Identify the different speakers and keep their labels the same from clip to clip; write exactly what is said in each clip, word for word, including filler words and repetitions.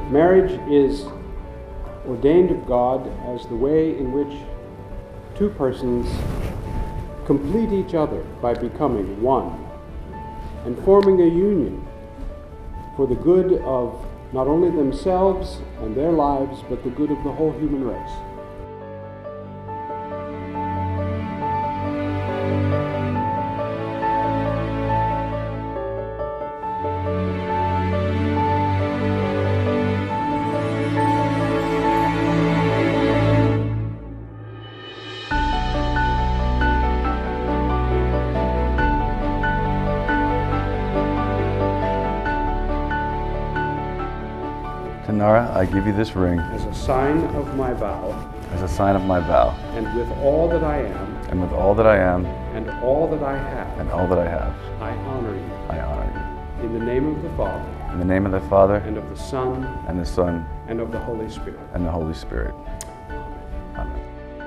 Speaker 1: Marriage is ordained of God as the way in which two persons complete each other by becoming one and forming a union for the good of not only themselves and their lives, but the good of the whole human race.
Speaker 2: Tanara, I give you this ring
Speaker 1: As a sign of my vow,
Speaker 2: as a sign of my vow,
Speaker 1: and with all that I am,
Speaker 2: and with all that I am,
Speaker 1: and all that I have,
Speaker 2: and all that I have,
Speaker 1: I honor you.
Speaker 2: I honor
Speaker 1: In the name of the Father,
Speaker 2: you. In the name of the Father,
Speaker 1: and of the Son,
Speaker 2: and the Son,
Speaker 1: and of the Holy Spirit.
Speaker 2: and the Holy Spirit. Amen.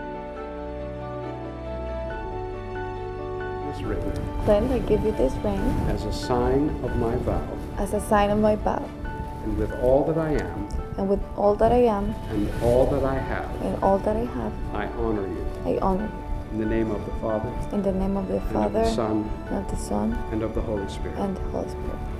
Speaker 1: This ring,
Speaker 3: Clint, I give you this ring
Speaker 1: as a sign of my vow,
Speaker 3: as a sign of my vow,
Speaker 1: and with all that I am,
Speaker 3: and with all that I am,
Speaker 1: and all that I have,
Speaker 3: and all that I have,
Speaker 1: I honor you.
Speaker 3: I honor
Speaker 1: In the name of the Father,
Speaker 3: you. In the name of the
Speaker 1: and of
Speaker 3: Father,
Speaker 1: the Son,
Speaker 3: and of the Son,
Speaker 1: and of the Holy Spirit.
Speaker 3: and the Holy Spirit.